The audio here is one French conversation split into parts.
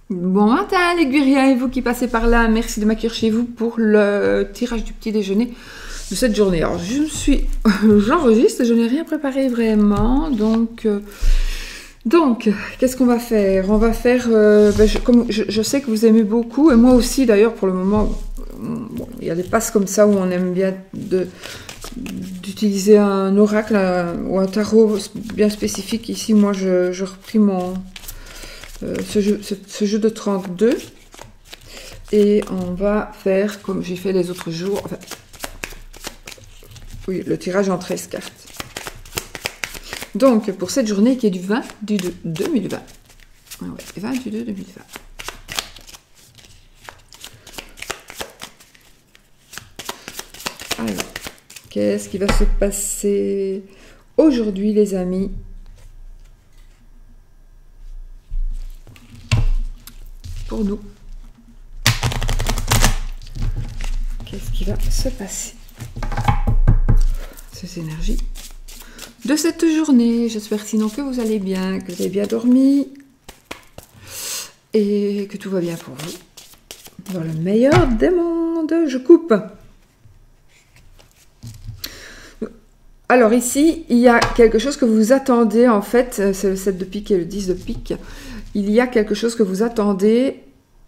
Bon matin les guerriers et vous qui passez par là, merci de m'accueillir chez vous pour le tirage du petit déjeuner de cette journée. Alors j'enregistre, je n'ai rien préparé vraiment, donc qu'est-ce qu'on va faire? On va faire, comme je sais que vous aimez beaucoup, et moi aussi d'ailleurs pour le moment, bon, il y a des passes comme ça où on aime bien d'utiliser un oracle ou un tarot bien spécifique. Ici moi je repris ce jeu de 32 et on va faire comme j'ai fait les autres jours, enfin, oui, le tirage en 13 cartes. Donc pour cette journée qui est du 20 du 2 2020. Ah ouais, 20 du 2 2020. Alors, qu'est-ce qui va se passer aujourd'hui les amis? Pour nous. Qu'est-ce qui va se passer? Ces énergies de cette journée. J'espère sinon que vous allez bien, que vous avez bien dormi et que tout va bien pour vous. Dans le meilleur des mondes, je coupe. Alors ici, il y a quelque chose que vous attendez en fait, c'est le 7 de pique et le 10 de pique. Il y a quelque chose que vous attendez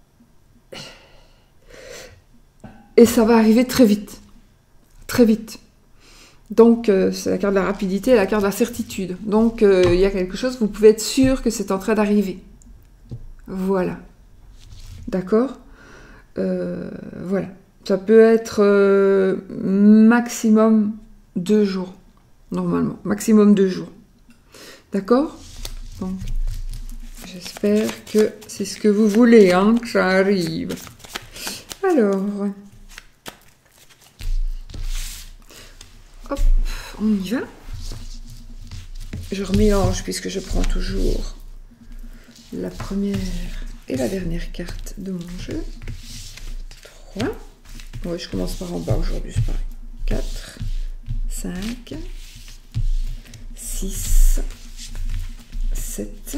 et ça va arriver très vite. Très vite. Donc, c'est la carte de la rapidité et la carte de la certitude. Donc, il y a quelque chose, vous pouvez être sûr que c'est en train d'arriver. Voilà. D'accord? Voilà. Ça peut être maximum 2 jours, normalement. Maximum 2 jours. D'accord? Donc, j'espère que c'est ce que vous voulez, hein, que ça arrive. Alors, hop, on y va. Je remélange puisque je prends toujours la première et la dernière carte de mon jeu. 3. Ouais, je commence par en bas aujourd'hui, c'est pareil. 4, 5, 6, 7,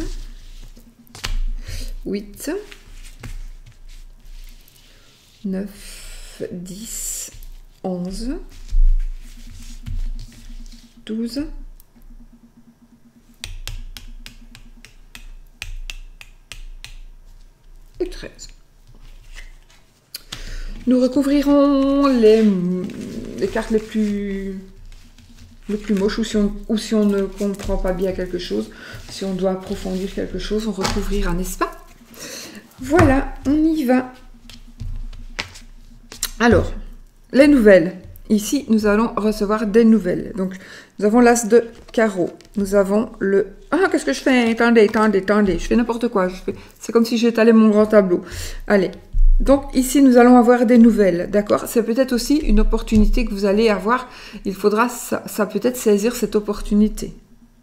8, 9, 10, 11, 12, et 13. Nous recouvrirons les cartes les plus moches ou si on ne comprend pas bien quelque chose, si on doit approfondir quelque chose, on recouvrira, n'est-ce pas? Voilà, on y va. Alors, les nouvelles. Ici, nous allons recevoir des nouvelles. Donc, nous avons l'as de carreau. Nous avons le... Ah, qu'est-ce que je fais? Attendez. Je fais n'importe quoi. C'est comme si j'étalais mon grand tableau. Allez. Donc, ici, nous allons avoir des nouvelles. D'accord? C'est peut-être aussi une opportunité que vous allez avoir. Il faudra, ça peut-être saisir cette opportunité.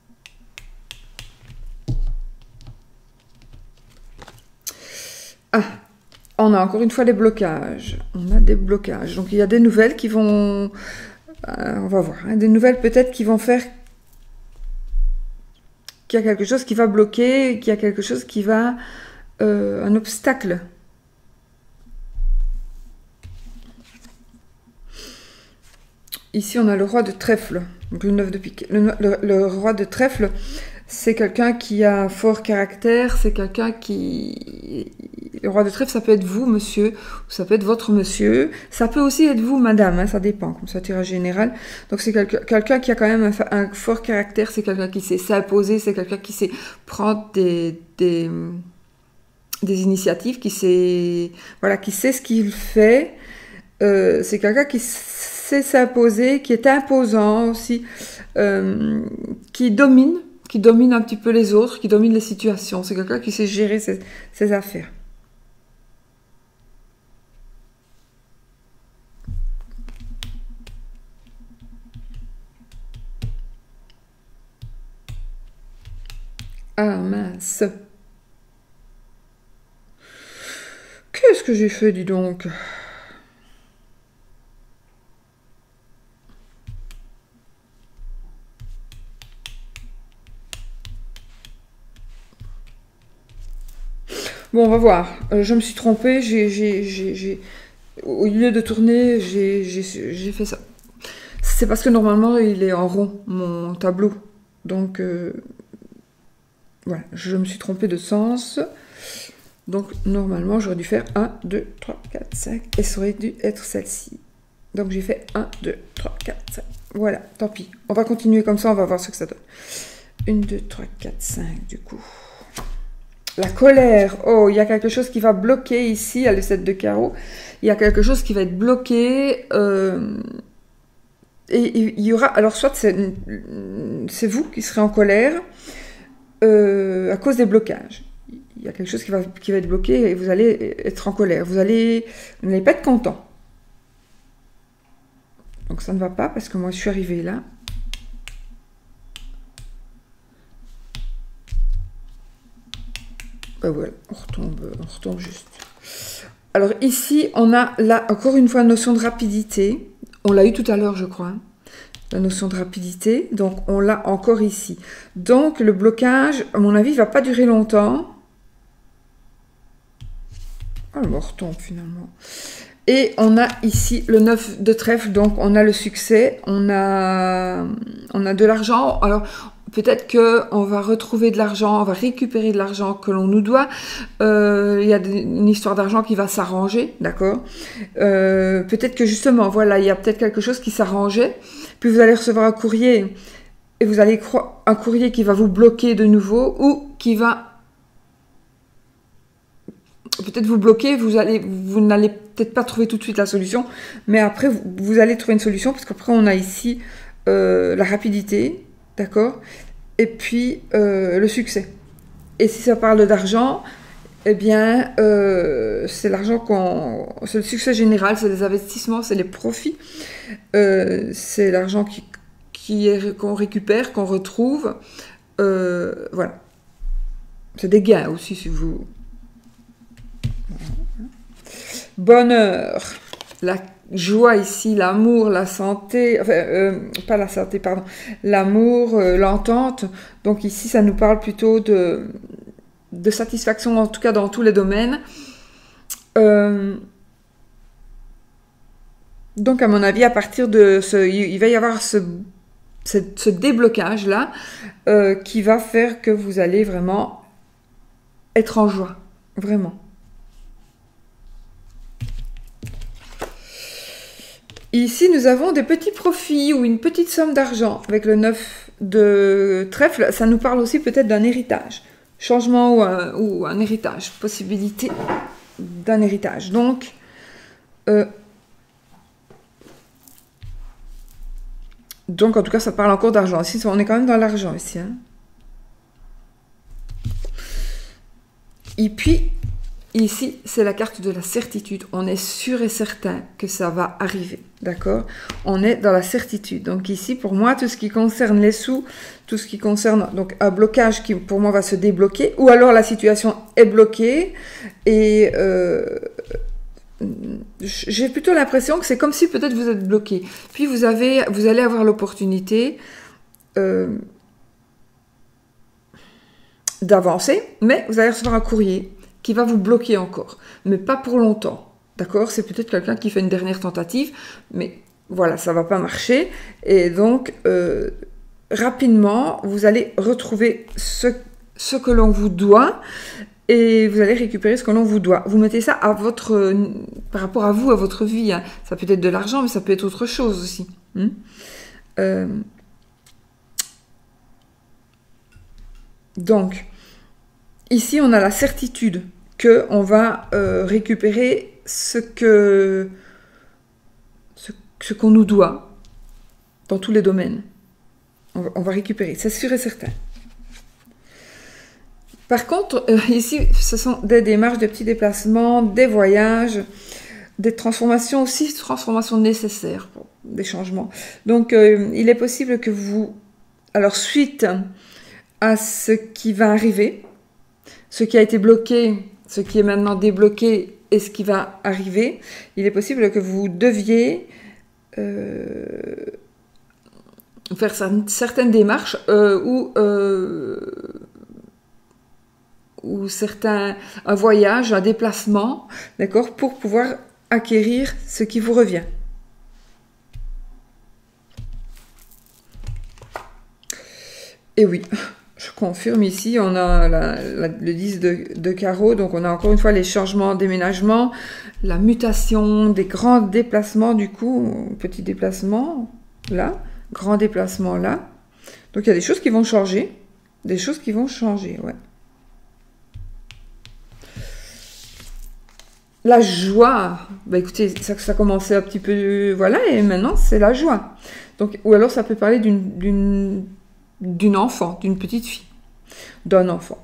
Ah, on a encore une fois des blocages. On a des blocages. Donc, il y a des nouvelles qui vont... on va voir. Hein, des nouvelles peut-être qui vont faire qu'il y a quelque chose qui va bloquer, qu'il y a quelque chose qui va... un obstacle. Ici, on a le roi de trèfle. Donc, le 9 de pique. Le roi de trèfle, c'est quelqu'un qui a un fort caractère. C'est quelqu'un qui... Le roi de trèfle, ça peut être vous, monsieur, ou ça peut être votre monsieur. Ça peut aussi être vous, madame, hein, ça dépend, comme ça, tirage général. Donc, c'est quelqu'un qui a quand même un fort caractère. C'est quelqu'un qui sait s'imposer. C'est quelqu'un qui sait prendre des initiatives, qui sait ce qu'il fait. C'est quelqu'un qui sait s'imposer, qui est imposant aussi, qui domine un petit peu les autres, qui domine les situations. C'est quelqu'un qui sait gérer ses affaires. Ah mince. Qu'est-ce que j'ai fait, dis donc? Bon, on va voir. Je me suis trompée. Au lieu de tourner, j'ai fait ça. C'est parce que normalement, il est en rond, mon tableau. Donc, voilà, je me suis trompée de sens. Donc, normalement, j'aurais dû faire 1, 2, 3, 4, 5. Et ça aurait dû être celle-ci. Donc, j'ai fait 1, 2, 3, 4, 5. Voilà, tant pis. On va continuer comme ça, on va voir ce que ça donne. 1, 2, 3, 4, 5, du coup. La colère. Oh, il y a quelque chose qui va bloquer ici, à le 7 de carreau. Il y a quelque chose qui va être bloqué. Et il y aura... Alors, soit c'est vous qui serez en colère à cause des blocages. Il y a quelque chose qui va être bloqué et vous allez être en colère. Vous n'allez pas être content. Donc, ça ne va pas parce que moi, je suis arrivée là. Ben voilà, on retombe juste. Alors ici, on a là encore une fois la notion de rapidité. On l'a eu tout à l'heure, je crois. La notion de rapidité. Donc on l'a encore ici. Donc le blocage, à mon avis, ne va pas durer longtemps. Ah, on retombe finalement. Et on a ici le 9 de trèfle. Donc on a le succès. On a de l'argent. Alors... Peut-être qu'on va retrouver de l'argent, on va récupérer de l'argent que l'on nous doit. Il y a une histoire d'argent qui va s'arranger, d'accord. Peut-être que justement, voilà, il y a peut-être quelque chose qui s'arrangeait. Puis vous allez recevoir un courrier et vous allez un courrier qui va vous bloquer de nouveau ou qui va peut-être vous bloquer. Vous n'allez peut-être pas trouver tout de suite la solution, mais après vous allez trouver une solution parce qu'après on a ici la rapidité. D'accord. Et puis, le succès. Et si ça parle d'argent, eh bien, c'est l'argent c'est le succès général, c'est les investissements, c'est les profits. C'est l'argent qu'on récupère, qu'on retrouve. Voilà. C'est des gains aussi, si vous... Bonheur. La joie ici, l'amour, la santé, enfin, pas la santé, pardon, l'amour, l'entente. Donc ici, ça nous parle plutôt de satisfaction, en tout cas dans tous les domaines. Donc à mon avis, à partir de il va y avoir ce déblocage-là qui va faire que vous allez vraiment être en joie, vraiment. Ici, nous avons des petits profits ou une petite somme d'argent avec le 9 de trèfle. Ça nous parle aussi peut-être d'un héritage, changement ou un héritage, possibilité d'un héritage. Donc, en tout cas, ça parle encore d'argent. Ici, on est quand même dans l'argent ici. Hein. Et puis, ici, c'est la carte de la certitude. On est sûr et certain que ça va arriver. D'accord? On est dans la certitude. Donc ici, pour moi, tout ce qui concerne les sous, tout ce qui concerne donc un blocage qui, pour moi, va se débloquer, ou alors la situation est bloquée, et j'ai plutôt l'impression que c'est comme si peut-être vous êtes bloqué. Puis vous allez avoir l'opportunité d'avancer, mais vous allez recevoir un courrier qui va vous bloquer encore, mais pas pour longtemps. D'accord? C'est peut-être quelqu'un qui fait une dernière tentative, mais voilà, ça va pas marcher. Et donc, rapidement, vous allez retrouver ce que l'on vous doit et vous allez récupérer ce que l'on vous doit. Vous mettez ça par rapport à vous, à votre vie. Hein. Ça peut être de l'argent, mais ça peut être autre chose aussi. Donc, ici, on a la certitude qu'on va récupérer ce qu'on nous doit dans tous les domaines. On va récupérer, c'est sûr et certain. Par contre, ici, ce sont des démarches, des petits déplacements, des voyages, des transformations aussi, transformations nécessaires, des changements. Donc, il est possible que vous... Alors, suite à ce qui va arriver, ce qui a été bloqué, ce qui est maintenant débloqué et ce qui va arriver, il est possible que vous deviez faire certaines démarches où ou un voyage, un déplacement, d'accord, pour pouvoir acquérir ce qui vous revient. Et oui, je confirme ici, on a le 10 de carreau, donc on a encore une fois les changements, déménagements, la mutation, des grands déplacements du coup, petit déplacement là, grand déplacement là. Donc il y a des choses qui vont changer, ouais. La joie, bah écoutez, ça commençait un petit peu, voilà, et maintenant c'est la joie. Donc, ou alors ça peut parler d'une enfant, d'une petite fille, d'un enfant.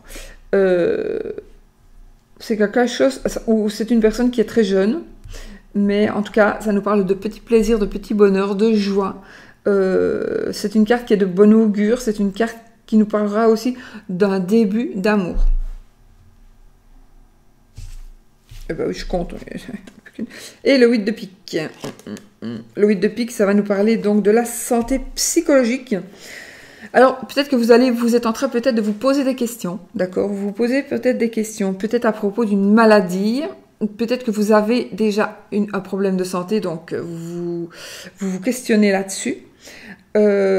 C'est quelque chose, ou c'est une personne qui est très jeune, mais en tout cas, ça nous parle de petits plaisirs, de petits bonheurs, de joie. C'est une carte qui est de bon augure, c'est une carte qui nous parlera aussi d'un début d'amour. Eh ben oui, je compte. Et le 8 de pique. Le 8 de pique, ça va nous parler donc de la santé psychologique. Alors, peut-être que vous êtes en train peut-être de vous poser des questions, d'accord? Vous vous posez peut-être des questions, peut-être à propos d'une maladie, peut-être que vous avez déjà un problème de santé, donc vous questionnez là-dessus. Vous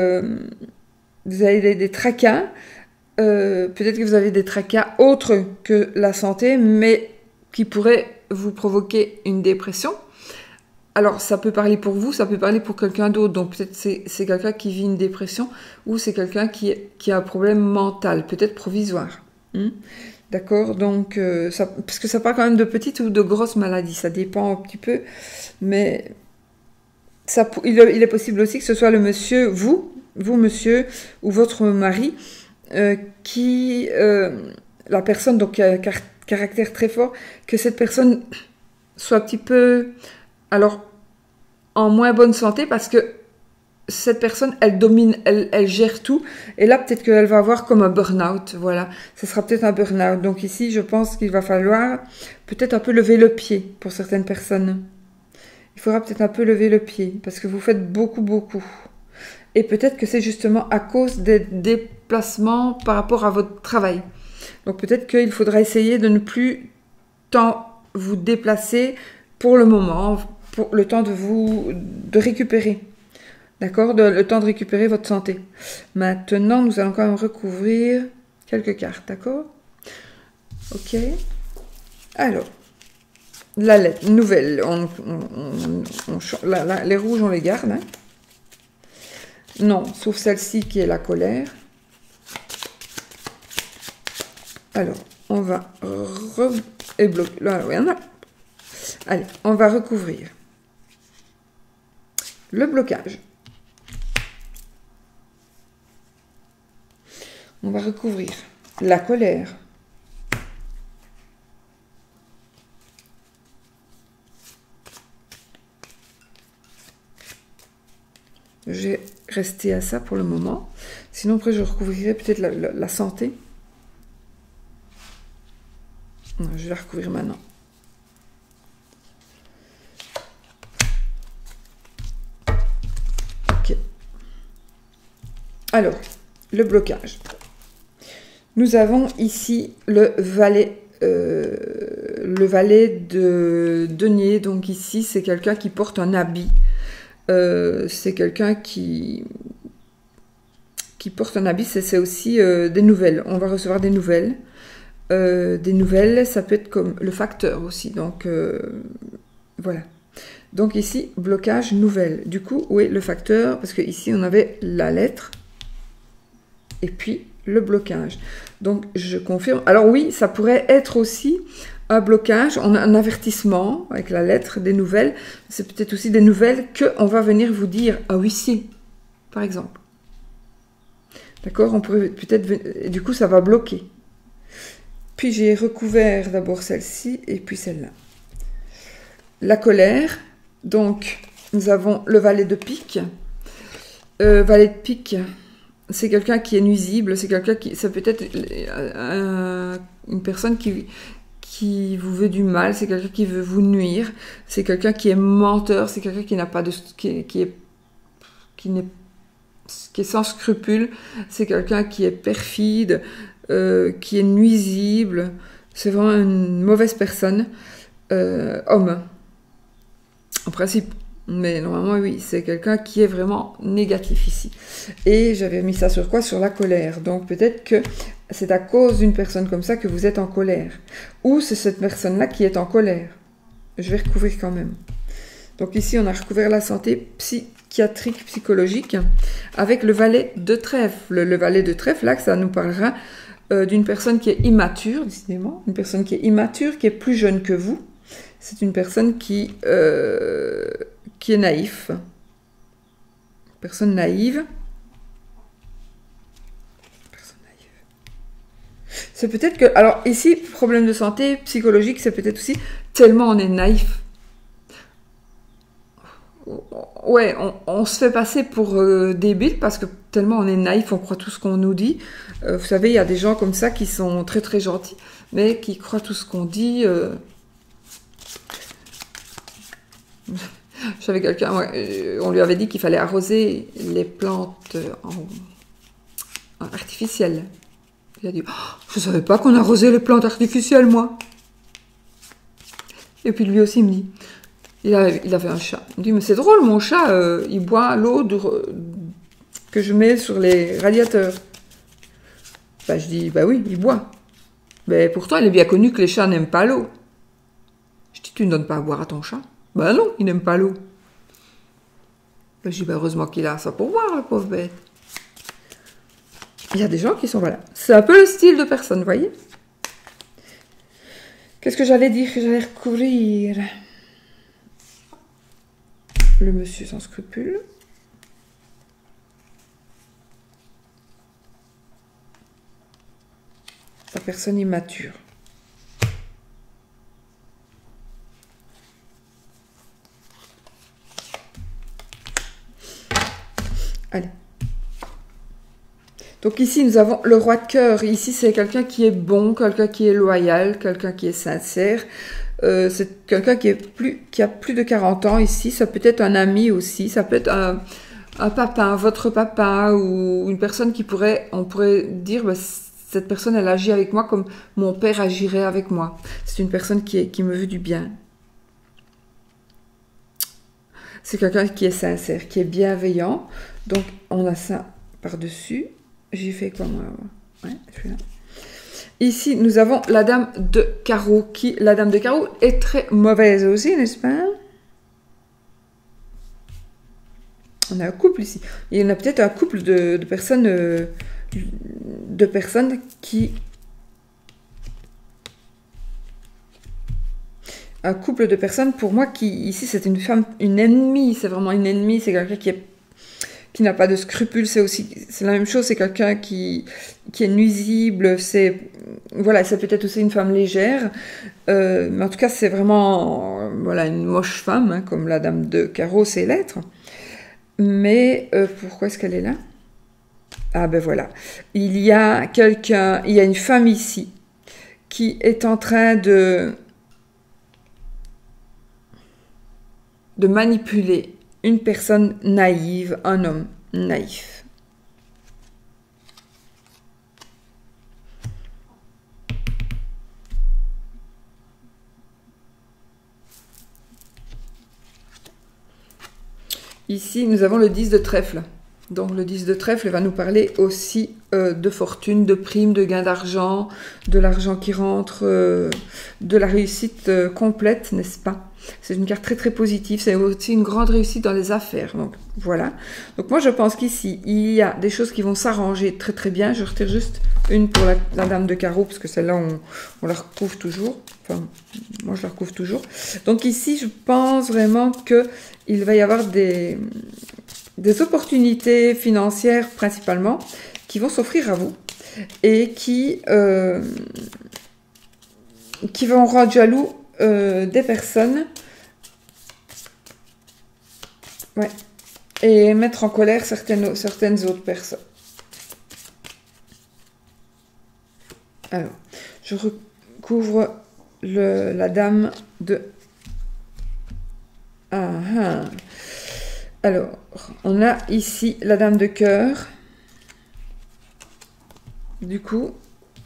avez des tracas, peut-être que vous avez des tracas autres que la santé, mais qui pourraient vous provoquer une dépression. Alors, ça peut parler pour vous, ça peut parler pour quelqu'un d'autre. Donc, peut-être c'est quelqu'un qui vit une dépression ou c'est quelqu'un qui a un problème mental, peut-être provisoire. D'accord? Donc, parce que ça parle quand même de petites ou de grosses maladies. Ça dépend un petit peu. Mais il est possible aussi que ce soit le monsieur, vous monsieur, ou votre mari, la personne donc, qui a un caractère très fort, que cette personne soit un petit peu... Alors, en moins bonne santé parce que cette personne, elle domine, elle gère tout. Et là, peut-être qu'elle va avoir comme un burn-out. Voilà, ce sera peut-être un burn-out. Donc ici, je pense qu'il va falloir peut-être un peu lever le pied pour certaines personnes. Il faudra peut-être un peu lever le pied parce que vous faites beaucoup. Et peut-être que c'est justement à cause des déplacements par rapport à votre travail. Donc peut-être qu'il faudra essayer de ne plus tant vous déplacer pour le moment, pour le temps de récupérer. D'accord? Le temps de récupérer votre santé. Maintenant, nous allons quand même recouvrir quelques cartes, d'accord? Ok. Alors, la lettre nouvelle. Les rouges, on les garde. Hein? Non, sauf celle-ci qui est la colère. Alors, on va bloquer. Là, oui, on a. Allez, on va recouvrir le blocage. On va recouvrir la colère. Je vais rester à ça pour le moment. Sinon, après, je recouvrirai peut-être la santé. Non, je vais la recouvrir maintenant. Ok. Alors, le blocage. Nous avons ici le valet de denier. Donc ici, c'est quelqu'un qui porte un habit. C'est quelqu'un qui porte un habit. C'est aussi des nouvelles. On va recevoir des nouvelles. Des nouvelles, ça peut être comme le facteur aussi. Donc, voilà. Donc ici, blocage, nouvelle. Du coup, où est le facteur? Parce que ici, on avait la lettre. Et puis, le blocage. Donc, je confirme. Alors oui, ça pourrait être aussi un blocage, on a un avertissement avec la lettre, des nouvelles. C'est peut-être aussi des nouvelles qu'on va venir vous dire à huissier, par exemple. D'accord? On pourrait peut-être... Du coup, ça va bloquer. Puis, j'ai recouvert d'abord celle-ci et puis celle-là. La colère. Donc, nous avons le valet de pique. Valet de pique... C'est quelqu'un qui est nuisible, c'est quelqu'un qui... Ça peut être une personne qui vous veut du mal, c'est quelqu'un qui veut vous nuire, c'est quelqu'un qui est menteur, c'est quelqu'un qui n'a pas de... qui est sans scrupules, c'est quelqu'un qui est perfide, qui est nuisible. C'est vraiment une mauvaise personne. Homme, en principe. Mais normalement, oui, c'est quelqu'un qui est vraiment négatif ici. Et j'avais mis ça sur quoi? Sur la colère. Donc peut-être que c'est à cause d'une personne comme ça que vous êtes en colère. Ou c'est cette personne-là qui est en colère. Je vais recouvrir quand même. Donc ici, on a recouvert la santé psychiatrique, psychologique, avec le valet de trèfle. Le valet de trèfle, là, ça nous parlera d'une personne qui est immature, décidément. Une personne qui est immature, qui est plus jeune que vous. C'est une personne qui est naïf. Personne naïve. Personne naïve. C'est peut-être que... Alors ici, problème de santé psychologique, c'est peut-être aussi tellement on est naïf. Ouais, on se fait passer pour débile parce que tellement on est naïf, on croit tout ce qu'on nous dit. Vous savez, il y a des gens comme ça qui sont très très gentils, mais qui croient tout ce qu'on dit. J'avais quelqu'un, on lui avait dit qu'il fallait arroser les plantes artificielles. Il a dit, oh, je savais pas qu'on arrosait les plantes artificielles, moi. Et puis lui aussi, il me dit, il avait un chat. Il me dit, mais c'est drôle, mon chat, il boit l'eau que je mets sur les radiateurs. Ben, je dis, bah oui, il boit. Mais pourtant, il est bien connu que les chats n'aiment pas l'eau. Je dis, tu ne donnes pas à boire à ton chat? Ben non, il n'aime pas l'eau. Ben, je dis, ben heureusement qu'il a ça pour boire, la pauvre bête. Il y a des gens qui sont, voilà. C'est un peu le style de personne, vous voyez? Qu'est-ce que j'allais dire que j'allais recouvrir? Le monsieur sans scrupules. La personne immature. Allez. Donc ici, nous avons le roi de cœur. Ici, c'est quelqu'un qui est bon, quelqu'un qui est loyal, quelqu'un qui est sincère. C'est quelqu'un qui a plus de 40 ans ici. Ça peut être un ami aussi. Ça peut être un papa, votre papa, ou une personne on pourrait dire, bah, cette personne, elle agit avec moi comme mon père agirait avec moi. C'est une personne qui me veut du bien. C'est quelqu'un qui est sincère, qui est bienveillant. Donc, on a ça par-dessus. J'ai fait quoi, moi? Ouais, je suis là. Ici, nous avons la dame de carreau. La dame de carreau est très mauvaise aussi, n'est-ce pas? On a un couple ici. Il y en a peut-être un couple de personnes qui... Un couple de personnes, pour moi, qui... Ici, c'est une femme, une ennemie. C'est vraiment une ennemie. C'est quelqu'un qui n'a pas de scrupules. C'est la même chose. C'est quelqu'un qui est nuisible. Voilà, c'est peut-être aussi une femme légère. Mais en tout cas, c'est vraiment voilà, une moche femme, hein, comme la dame de carreau sait l'être. Mais pourquoi est-ce qu'elle est là? Ah ben voilà. Il y a une femme ici qui est en train de manipuler une personne naïve, un homme naïf. Ici, nous avons le 10 de trèfle. Donc, le 10 de trèfle va nous parler aussi de fortune, de primes, de gains d'argent, de l'argent qui rentre, de la réussite complète, n'est-ce pas? C'est une carte très très positive. C'est aussi une grande réussite dans les affaires. Donc, voilà. Donc, moi, je pense qu'ici, il y a des choses qui vont s'arranger très très bien. Je retire juste une pour la dame de carreau, parce que celle-là, on la recouvre toujours. Enfin, moi, je la recouvre toujours. Donc, ici, je pense vraiment qu'il va y avoir des opportunités financières principalement qui vont s'offrir à vous et qui vont rendre jaloux des personnes, ouais, et mettre en colère certaines autres personnes. Alors, je recouvre la dame de... Alors, on a ici la dame de cœur. Du coup,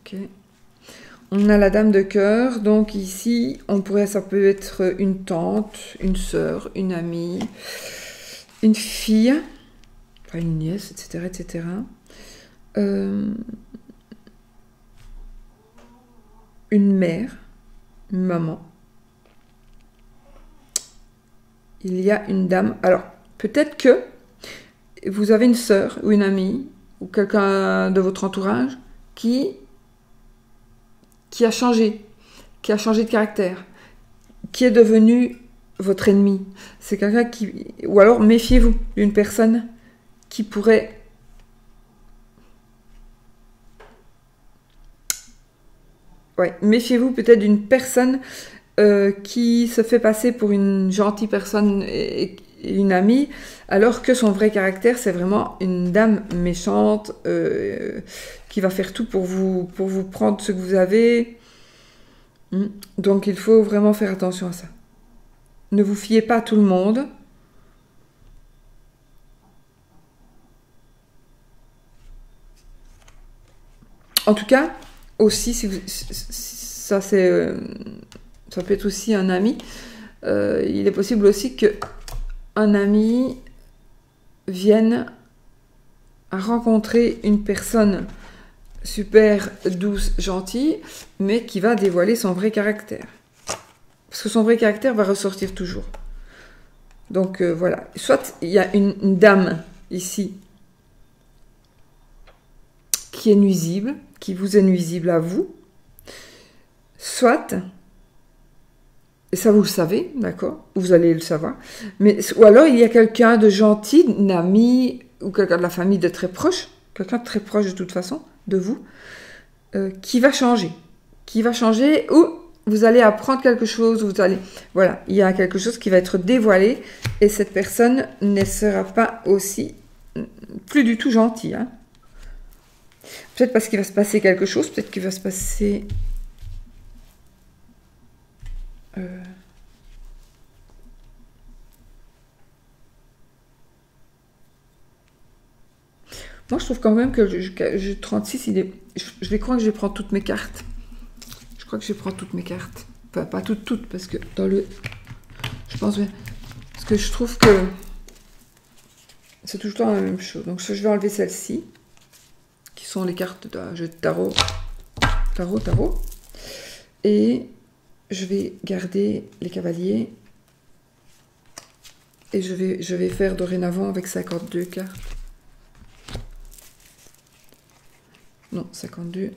Ok. On a la dame de cœur, donc ici, ça peut être une tante, une sœur, une amie, une fille, enfin une nièce, etc., etc. Une mère, une maman. Il y a une dame. Alors, peut-être que vous avez une sœur ou une amie ou quelqu'un de votre entourage qui a changé de caractère, qui est devenu votre ennemi. C'est quelqu'un qui... Ou alors, méfiez-vous d'une personne qui pourrait... Ouais, méfiez-vous peut-être d'une personne qui se fait passer pour une gentille personne et une amie, alors que son vrai caractère, c'est vraiment une dame méchante qui va faire tout pour vous prendre ce que vous avez. Donc il faut vraiment faire attention à ça. Ne vous fiez pas à tout le monde. En tout cas, aussi, ça peut être aussi un ami. Il est possible aussi que un ami vienne à rencontrer une personne super douce, gentille, mais qui va dévoiler son vrai caractère. Parce que son vrai caractère va ressortir toujours. Donc voilà. Soit il y a une dame ici qui est nuisible, qui vous est nuisible à vous. Soit, et ça vous le savez, d'accord, vous allez le savoir, ou alors il y a quelqu'un de gentil, une amie, ou quelqu'un de la famille de très proche, quelqu'un de très proche de toute façon, de vous, qui va changer, ou vous allez apprendre quelque chose, voilà, il y a quelque chose qui va être dévoilé, et cette personne ne sera pas aussi, plus du tout gentille, hein. Peut-être parce qu'il va se passer quelque chose, peut-être qu'il va se passer... Moi, je trouve quand même que 36, je vais croire que je vais prendre toutes mes cartes. Je crois que je vais prendre toutes mes cartes. Enfin, pas toutes, parce que dans le... Je pense bien. Parce que je trouve que c'est tout le temps la même chose. Donc, je vais enlever celles-ci, qui sont les cartes d'un jeu de tarot. Tarot. Et je vais garder les cavaliers. Et je vais faire dorénavant avec 52 cartes. Non, 52.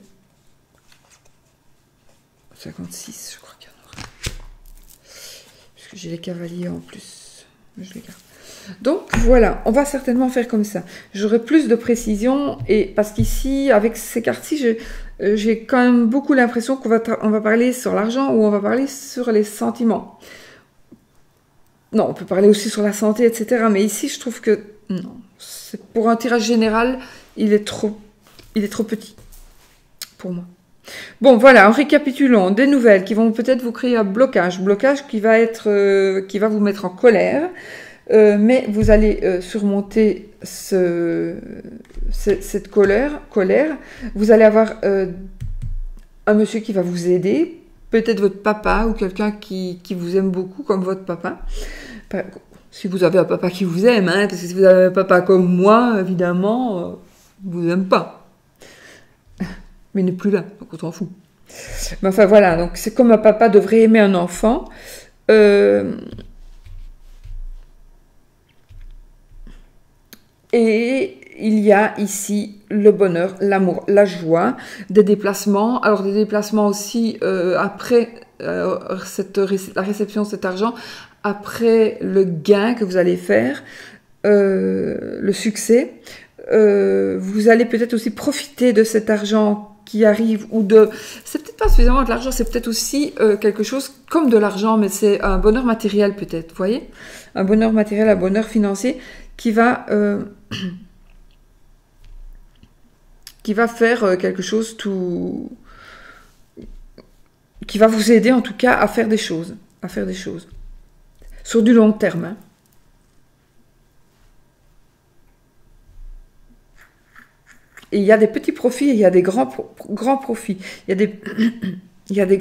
56, je crois qu'il y en aura. Puisque j'ai les cavaliers en plus. Je les garde. Donc voilà, on va certainement faire comme ça. J'aurai plus de précision. Et parce qu'ici, avec ces cartes-ci, j'ai quand même beaucoup l'impression qu'on va parler sur l'argent ou on va parler sur les sentiments. Non, on peut parler aussi sur la santé, etc. Mais ici, je trouve que non. Pour un tirage général, il est trop petit pour moi. Bon, voilà, en récapitulant, des nouvelles qui vont peut-être vous créer un blocage qui va vous mettre en colère, mais vous allez surmonter cette colère. Vous allez avoir un monsieur qui va vous aider, peut-être votre papa ou quelqu'un qui vous aime beaucoup comme votre papa. Si vous avez un papa qui vous aime, hein, parce que si vous avez un papa comme moi, évidemment, vous aime pas. Mais il n'est plus là, donc on s'en fout. Mais enfin voilà, donc c'est comme un papa devrait aimer un enfant. Et il y a ici le bonheur, l'amour, la joie, des déplacements. Alors des déplacements aussi après la réception de cet argent, après le gain que vous allez faire, le succès. Vous allez peut-être aussi profiter de cet argent qui arrive c'est peut-être pas suffisamment de l'argent, c'est peut-être aussi quelque chose comme de l'argent, mais c'est un bonheur matériel peut-être, vous voyez, un bonheur matériel, un bonheur financier qui va faire quelque chose qui va vous aider en tout cas à faire des choses, sur du long terme, hein. Et il y a des petits profits et il y a des grands profits. Il y a des, il y a des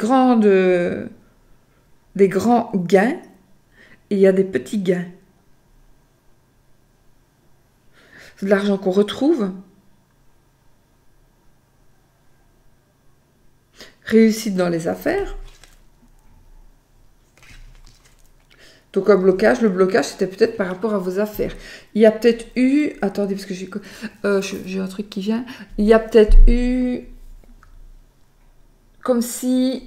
grands gains et il y a des petits gains. C'est de l'argent qu'on retrouve. Réussite dans les affaires. Donc un blocage, le blocage c'était peut-être par rapport à vos affaires. Il y a peut-être eu, attendez parce que j'ai un truc qui vient. Il y a peut-être eu comme si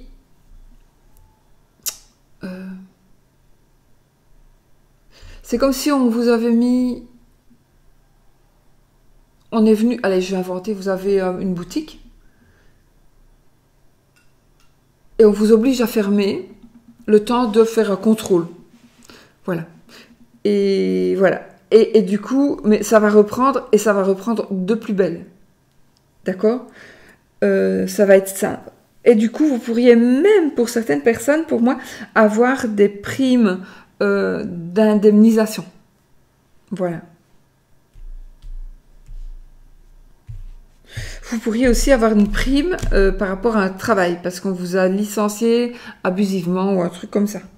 c'est comme si on vous avait mis, on est venu, allez je vais inventer, vous avez une boutique et on vous oblige à fermer le temps de faire un contrôle. Voilà. Et voilà. Et du coup, mais ça va reprendre et ça va reprendre de plus belle. D'accord? Ça va être ça. Et du coup, vous pourriez même, pour certaines personnes, pour moi, avoir des primes d'indemnisation. Voilà. Vous pourriez aussi avoir une prime par rapport à un travail, parce qu'on vous a licencié abusivement ou un truc comme ça.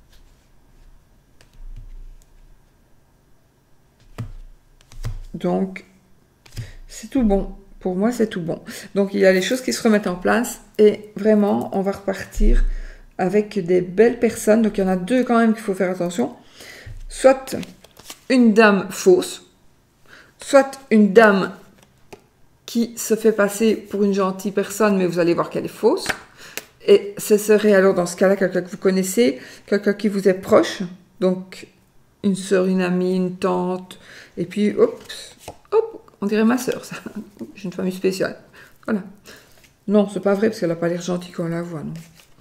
Donc, c'est tout bon. Pour moi, c'est tout bon. Donc, il y a les choses qui se remettent en place et vraiment, on va repartir avec des belles personnes. Donc, il y en a deux quand même qu'il faut faire attention. Soit une dame fausse, soit une dame qui se fait passer pour une gentille personne, mais vous allez voir qu'elle est fausse. Et ce serait alors dans ce cas-là quelqu'un que vous connaissez, quelqu'un qui vous est proche. Donc, une sœur, une amie, une tante. Et puis, hop, on dirait ma sœur, ça. J'ai une famille spéciale. Voilà. Non, c'est pas vrai, parce qu'elle n'a pas l'air gentille quand on la voit, non.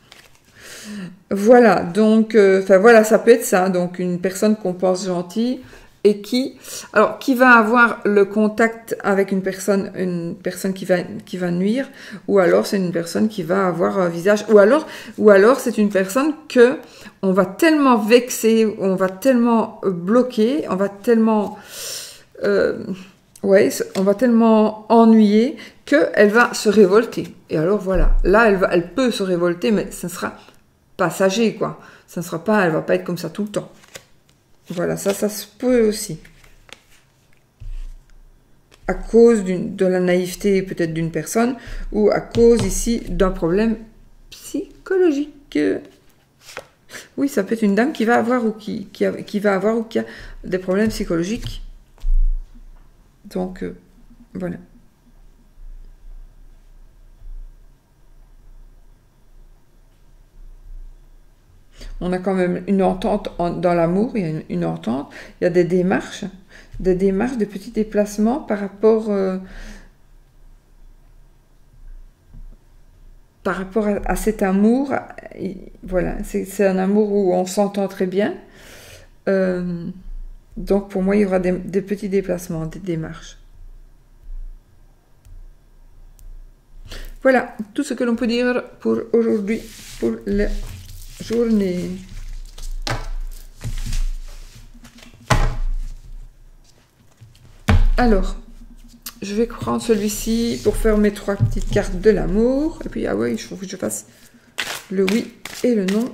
Voilà, donc, voilà, ça peut être ça. Donc, une personne qu'on pense gentille et qui va avoir le contact avec une personne qui va nuire, ou alors c'est une personne qui va avoir un visage, ou alors c'est une personne que on va tellement vexer, on va tellement bloquer, on va tellement on va tellement ennuyer qu'elle va se révolter. Et alors voilà, là elle peut se révolter, mais ça sera passager, quoi. Ça ne sera pas, elle va pas être comme ça tout le temps. Voilà, ça se peut aussi. À cause de la naïveté peut-être d'une personne, ou à cause ici d'un problème psychologique. Oui, ça peut être une dame qui va avoir ou qui a des problèmes psychologiques. Donc, voilà. On a quand même une entente dans l'amour, il y a une entente, il y a des démarches, de petits déplacements par rapport à cet amour. Voilà, c'est un amour où on s'entend très bien. Donc pour moi, il y aura des petits déplacements, des démarches. Voilà, tout ce que l'on peut dire pour aujourd'hui, pour la journée. Alors, je vais prendre celui-ci pour faire mes 3 petites cartes de l'amour. Et puis, ah oui, il faut que je fasse le oui et le non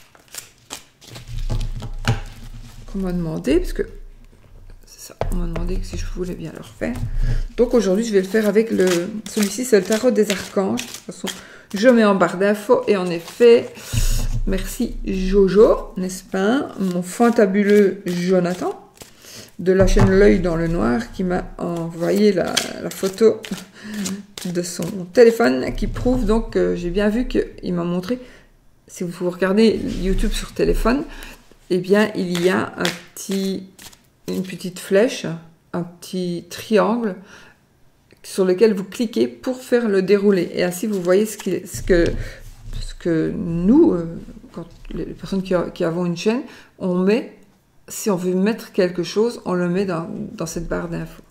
qu'on m'a demandé, parce que c'est ça, on m'a demandé si je voulais bien le refaire. Donc aujourd'hui, je vais le faire avec celui-ci, c'est le tarot des archanges. De toute façon, je mets en barre d'infos et en effet, merci Jojo, n'est-ce pas, mon fantabuleux Jonathan de la chaîne L'œil dans le noir, qui m'a envoyé la photo de son téléphone qui prouve donc que j'ai bien vu qu'il m'a montré. Si vous regardez YouTube sur téléphone, eh bien il y a une petite flèche, un petit triangle sur lequel vous cliquez pour faire le déroulé. Et ainsi vous voyez ce que nous, quand les personnes qui avons une chaîne, on met. Si on veut mettre quelque chose, on le met dans cette barre d'infos.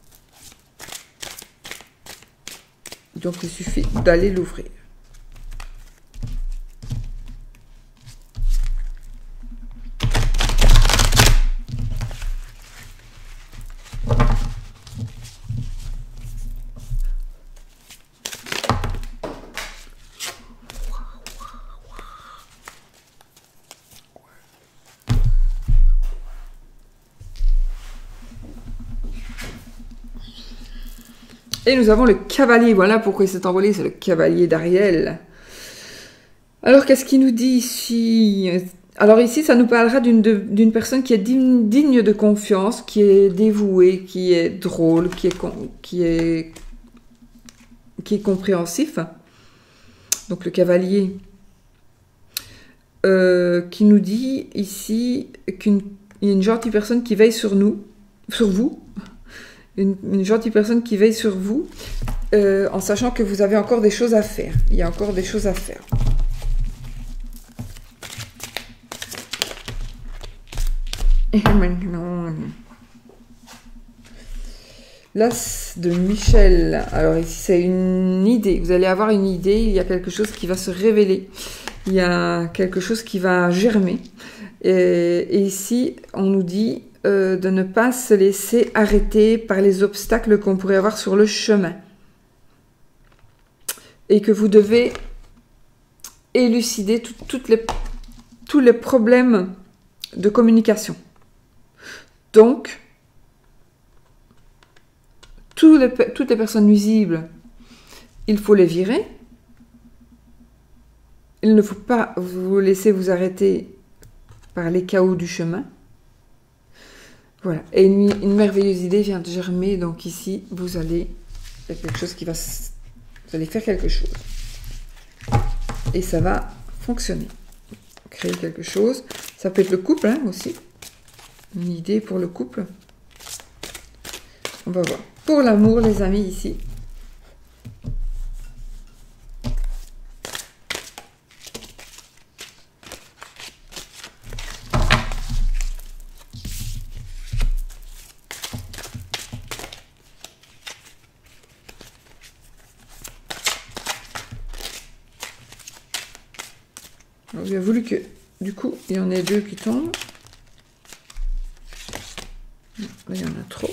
Donc, il suffit d'aller l'ouvrir. Et nous avons le cavalier. Voilà pourquoi il s'est envolé. C'est le cavalier d'Ariel. Alors, qu'est-ce qu'il nous dit ici? Alors ici, ça nous parlera d'une personne qui est digne de confiance, qui est dévouée, qui est drôle, qui est compréhensif. Donc le cavalier qui nous dit ici qu'il y a une gentille personne qui veille sur vous, une gentille personne qui veille sur vous, en sachant que vous avez encore des choses à faire. Il y a encore des choses à faire. Et maintenant, l'As de Michel. Alors ici, c'est une idée. Vous allez avoir une idée. Il y a quelque chose qui va se révéler. Il y a quelque chose qui va germer. Et ici, on nous dit de ne pas se laisser arrêter par les obstacles qu'on pourrait avoir sur le chemin. Et que vous devez élucider tous les problèmes de communication. Donc, toutes les personnes nuisibles, il faut les virer. Il ne faut pas vous laisser vous arrêter par les chaos du chemin. Voilà. Et une merveilleuse idée vient de germer. Donc ici, il y a quelque chose vous allez faire quelque chose. Et ça va fonctionner. Créer quelque chose. Ça peut être le couple aussi. Une idée pour le couple. On va voir. Pour l'amour, les amis, ici. Alors, il a voulu que, du coup, il y en ait deux qui tombent. Là, il y en a trop.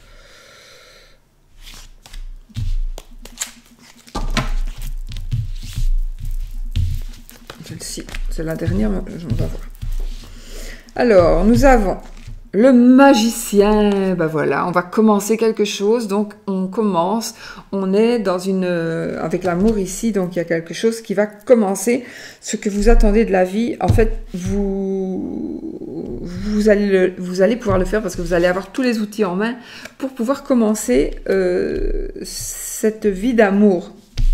Celle-ci, c'est la dernière, on va voir. Alors, nous avons le magicien. Ben voilà, on va commencer quelque chose. Donc, on commence. On est dans avec l'amour ici. Donc, il y a quelque chose qui va commencer. Ce que vous attendez de la vie, en fait, vous allez pouvoir le faire parce que vous allez avoir tous les outils en main pour pouvoir commencer cette vie d'amour.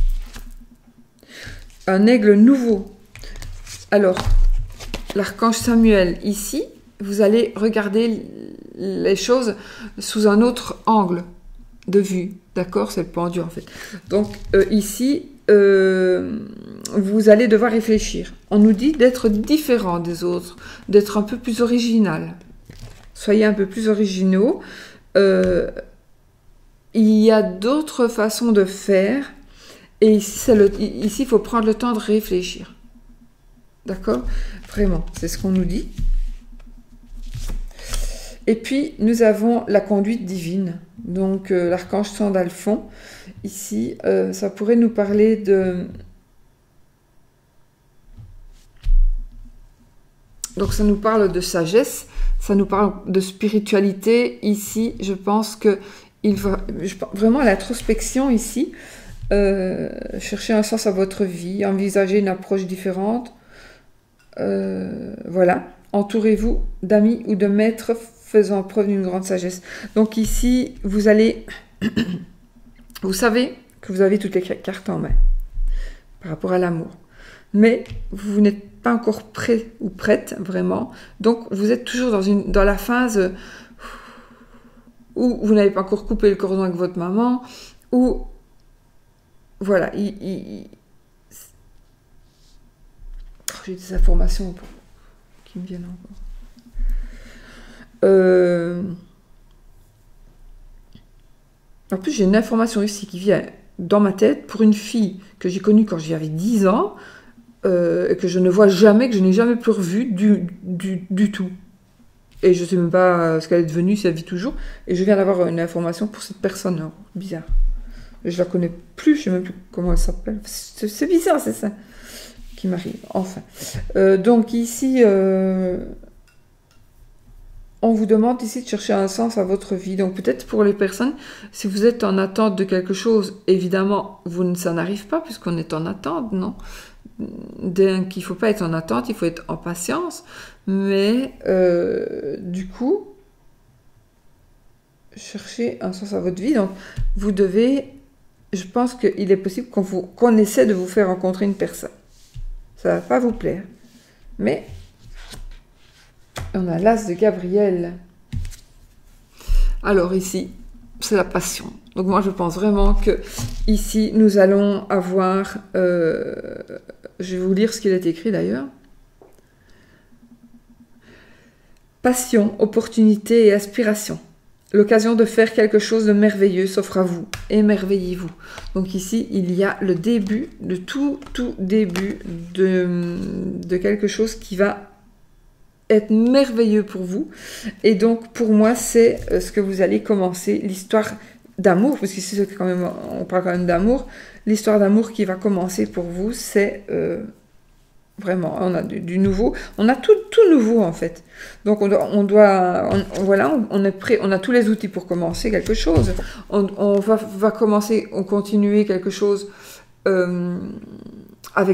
Un aigle nouveau. Alors, l'archange Samuel, ici, vous allez regarder les choses sous un autre angle de vue. D'accord? C'est le pendu, en fait. Donc, ici, vous allez devoir réfléchir. On nous dit d'être différent des autres, d'être un peu plus original. Soyez un peu plus originaux. Il y a d'autres façons de faire. Et ici, il faut prendre le temps de réfléchir. D'accord? Vraiment, c'est ce qu'on nous dit. Et puis, nous avons la conduite divine. Donc, l'archange Sandalphon. Ici, ça pourrait nous parler de... Donc, ça nous parle de sagesse. Ça nous parle de spiritualité. Ici, je pense que vraiment l'introspection ici. Chercher un sens à votre vie. Envisager une approche différente. Voilà, entourez-vous d'amis ou de maîtres faisant preuve d'une grande sagesse. Donc ici, vous allez, vous savez que vous avez toutes les cartes en main par rapport à l'amour, mais vous n'êtes pas encore prêt ou prête vraiment. Donc vous êtes toujours dans la phase où vous n'avez pas encore coupé le cordon avec votre maman, ou voilà, j'ai des informations qui me viennent encore. En plus, j'ai une information ici qui vient dans ma tête pour une fille que j'ai connue quand j'avais 10 ans et que je ne vois jamais, que je n'ai jamais plus revue du tout. Et je ne sais même pas ce qu'elle est devenue, si elle vit toujours. Et je viens d'avoir une information pour cette personne. Alors, bizarre. Je la connais plus, je ne sais même plus comment elle s'appelle. C'est bizarre, c'est ça qui m'arrive. Enfin. Donc ici, on vous demande ici de chercher un sens à votre vie. Donc peut-être pour les personnes, si vous êtes en attente de quelque chose, évidemment, ça n'arrive pas puisqu'on est en attente, non? Donc il ne faut pas être en attente, il faut être en patience. Mais du coup, chercher un sens à votre vie. Donc vous devez, je pense qu'il est possible qu'on essaie de vous faire rencontrer une personne. Ça ne va pas vous plaire. Mais on a l'As de Gabriel. Alors ici, c'est la passion. Donc moi, je pense vraiment que ici, nous allons avoir... je vais vous lire ce qu'il est écrit d'ailleurs. Passion, opportunité et aspiration. L'occasion de faire quelque chose de merveilleux s'offre à vous. Émerveillez-vous. Donc ici, il y a le début, le tout début de quelque chose qui va être merveilleux pour vous. Et donc, pour moi, c'est ce que vous allez commencer, l'histoire d'amour, parce qu'ici, c'est quand même, on parle quand même d'amour. L'histoire d'amour qui va commencer pour vous, c'est vraiment, on a du nouveau. On a tout nouveau, en fait. Donc, voilà, on est prêt, on a tous les outils pour commencer quelque chose. On va commencer, on continuer quelque chose avec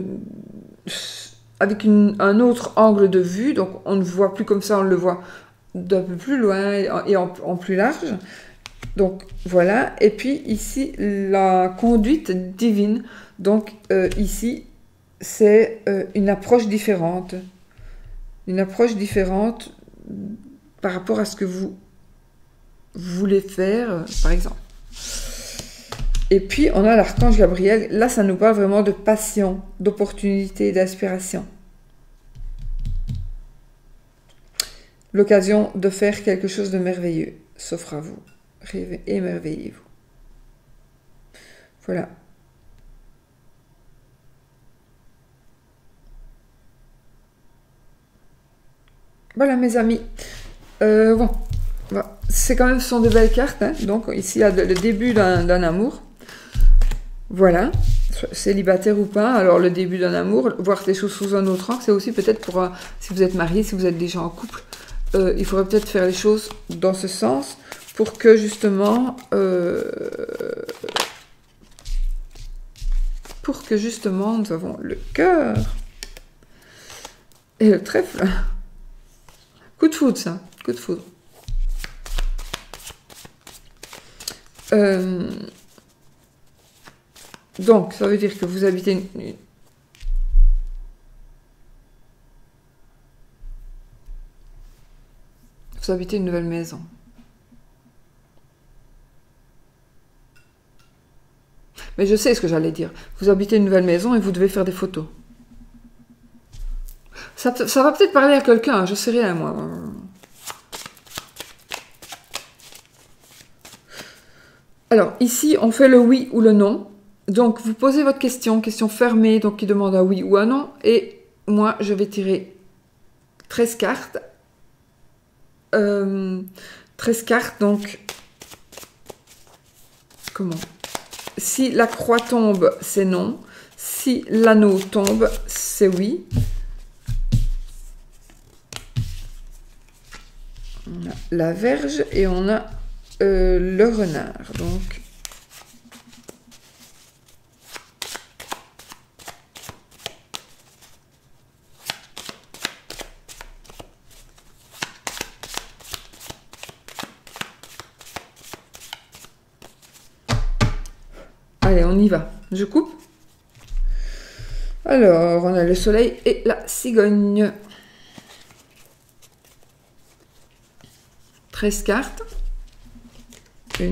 un autre angle de vue, donc on ne voit plus comme ça, on le voit d'un peu plus loin et en plus large. Donc voilà, et puis ici, la conduite divine. Donc ici, c'est une approche différente. Une approche différente par rapport à ce que vous voulez faire, par exemple. Et puis, on a l'archange Gabriel. Là, ça nous parle vraiment de passion, d'opportunité, d'aspiration. L'occasion de faire quelque chose de merveilleux s'offre à vous. Rêvez, émerveillez-vous. Voilà. Voilà, mes amis. Bon. C'est quand même, ce sont de belles cartes. Hein. Donc, ici, il y a le début d'un amour. Voilà, célibataire ou pas, alors le début d'un amour, voir les choses sous un autre angle, c'est aussi peut-être pour, si vous êtes marié, si vous êtes déjà en couple, il faudrait peut-être faire les choses dans ce sens, pour que justement, nous avons le cœur et le trèfle. Coup de foudre, ça, coup de foudre. Donc, ça veut dire que vous habitez une nouvelle maison. Mais je sais ce que j'allais dire. Vous habitez une nouvelle maison et vous devez faire des photos. Ça va peut-être parler à quelqu'un, hein, je sais rien, moi. Alors, ici, on fait le oui ou le non. Donc, vous posez votre question fermée, donc qui demande un oui ou un non. Et moi, je vais tirer 13 cartes. 13 cartes, donc... Comment? Si la croix tombe, c'est non. Si l'anneau tombe, c'est oui. On a la Vierge et on a le renard. Donc... Allez, on y va. Je coupe. Alors, on a le soleil et la cigogne. 13 cartes. 1,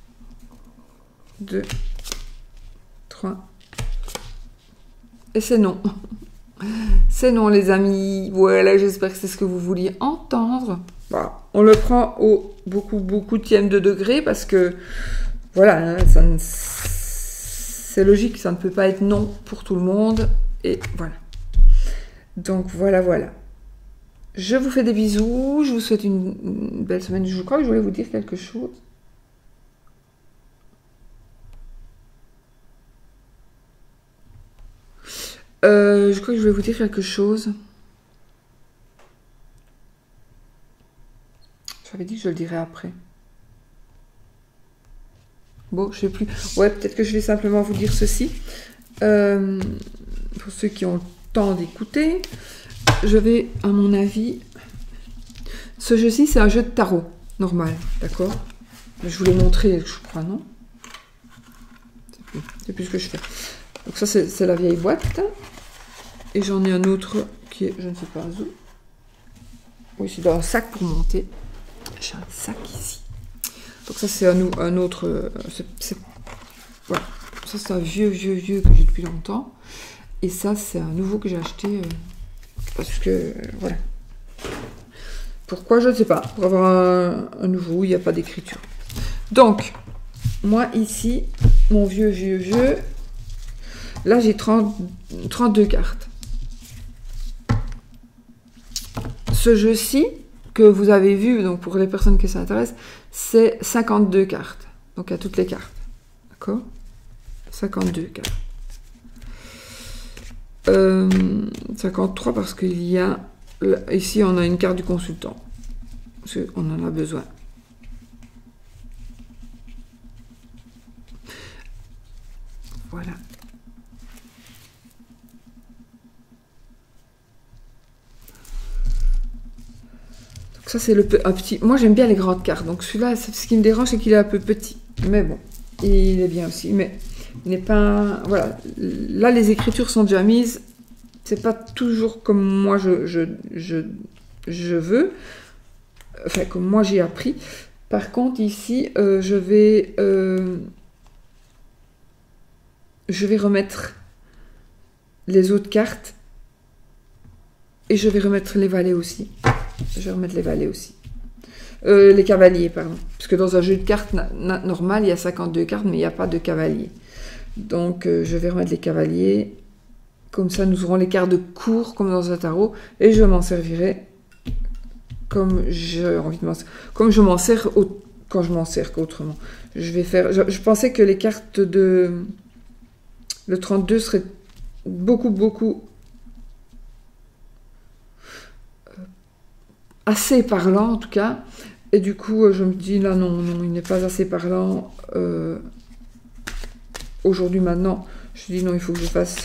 2, 3. Et c'est non. C'est non, les amis. Voilà, j'espère que c'est ce que vous vouliez entendre. Voilà. On le prend au beaucoup de degré parce que, voilà, hein, c'est logique, ça ne peut pas être non pour tout le monde. Et voilà. Donc, voilà. Je vous fais des bisous. Je vous souhaite une belle semaine. Je crois que je voulais vous dire quelque chose. Je crois que je voulais vous dire quelque chose. J'avais dit que je le dirais après. Bon, je sais plus. Ouais, peut-être que je vais simplement vous dire ceci. Pour ceux qui ont le temps d'écouter, je vais, à mon avis... Ce jeu-ci, c'est un jeu de tarot, normal, d'accord? Je vous l'ai montré, je crois, non? C'est plus ce que je fais. Donc ça, c'est la vieille boîte. Et j'en ai un autre qui est, je ne sais pas où. Oui, c'est dans un sac pour monter. J'ai un sac ici. Donc ça, c'est un autre... voilà. Ça, c'est un vieux que j'ai depuis longtemps. Et ça, c'est un nouveau que j'ai acheté parce que... voilà. Pourquoi, je ne sais pas. Pour avoir un nouveau, il n'y a pas d'écriture. Donc, moi, ici, mon vieux. Là, j'ai 32 cartes. Ce jeu-ci, que vous avez vu, donc pour les personnes qui s'intéressent, c'est 52 cartes. Donc, il y a toutes les cartes. D'accord? 52 cartes. 53 parce qu'il y a... Ici, on a une carte du consultant. Parce qu'on en a besoin. Voilà. Donc ça, c'est un petit... Moi, j'aime bien les grandes cartes. Donc celui-là, ce qui me dérange, c'est qu'il est un peu petit. Mais bon, il est bien aussi. Mais il n'est pas... Voilà. Là, les écritures sont déjà mises. C'est pas toujours comme moi je veux, enfin comme moi j'ai appris. Par contre ici je vais remettre les autres cartes et je vais remettre les valets aussi. Je vais remettre les valets aussi. Les cavaliers, pardon. Parce que dans un jeu de cartes normal, il y a 52 cartes, mais il n'y a pas de cavaliers. Donc je vais remettre les cavaliers. Comme ça, nous aurons les cartes de cours, comme dans un tarot, et je m'en servirai comme j'ai envie de m'en servir. Comme je m'en sers quand je m'en sers qu'autrement. Je vais faire... Je pensais que les cartes de... Le 32 seraient beaucoup assez parlant, en tout cas. Et du coup, je me dis, là, non, il n'est pas assez parlant. Aujourd'hui, maintenant, je dis, non, il faut que je fasse...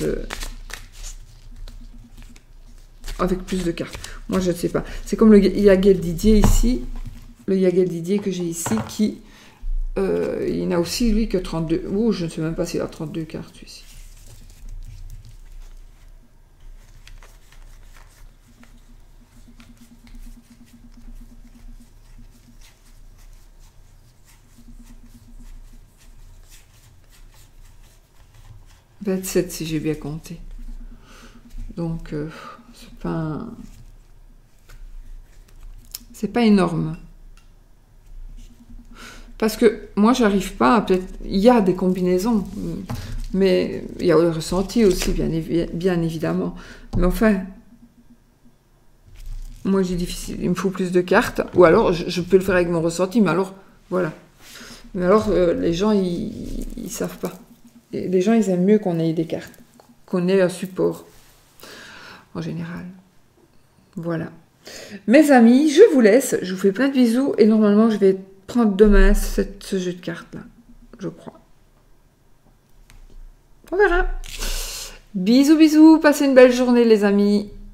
avec plus de cartes. Moi, je ne sais pas. C'est comme le Yagel Didier ici. Le Yagel Didier que j'ai ici qui... il n'a aussi, lui, que 32. Oh, je ne sais même pas s'il a 32 cartes, ici. « 27 si j'ai bien compté. » Donc... c'est pas énorme. Parce que moi, j'arrive pas à... Peut-être, il y a des combinaisons, mais il y a le ressenti aussi, bien évidemment. Mais enfin, moi, j'ai difficile. Il me faut plus de cartes. Ou alors, je peux le faire avec mon ressenti, mais alors, voilà. Mais alors, les gens, ils savent pas. Et les gens, ils aiment mieux qu'on ait des cartes, qu'on ait un support. En général. Voilà. Mes amis, je vous laisse. Je vous fais plein de bisous. Et normalement, je vais prendre demain ce jeu de cartes-là. Je crois. On verra. Bisous, bisous. Passez une belle journée, les amis.